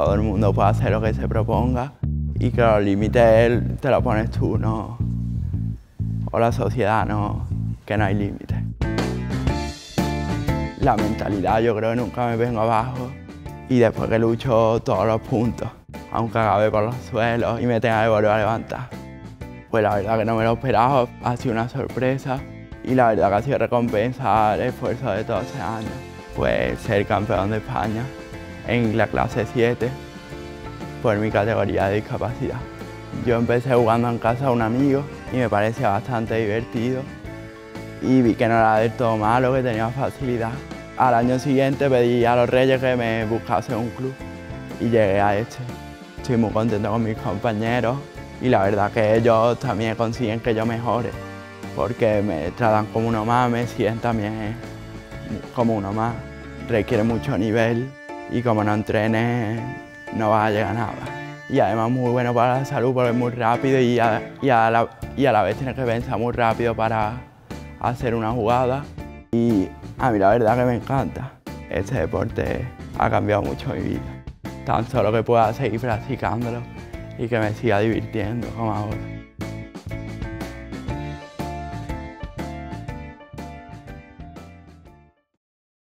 todo el mundo puede hacer lo que se proponga y que los límites te los pones tú, ¿no? O la sociedad, ¿no? Que no hay límites. La mentalidad, yo creo que nunca me vengo abajo y después que lucho todos los puntos, aunque acabe por los suelos y me tenga que volver a levantar. Pues la verdad que no me lo esperaba, ha sido una sorpresa y la verdad que ha sido recompensa el esfuerzo de todos estos años. Pues ser campeón de España en la clase 7 por mi categoría de discapacidad. Yo empecé jugando en casa de un amigo y me parecía bastante divertido y vi que no era del todo malo, que tenía facilidad. Al año siguiente pedí a los Reyes que me buscasen un club y llegué a este. Estoy muy contento con mis compañeros y la verdad que ellos también consiguen que yo mejore porque me tratan como uno más, me siguen también como uno más. Requiere mucho nivel y como no entrenes no vas a llegar a nada. Y además muy bueno para la salud porque es muy rápido y a la vez tienes que pensar muy rápido para hacer una jugada. Y a mí la verdad que me encanta. Este deporte ha cambiado mucho mi vida. Tan solo que pueda seguir practicándolo y que me siga divirtiendo como ahora.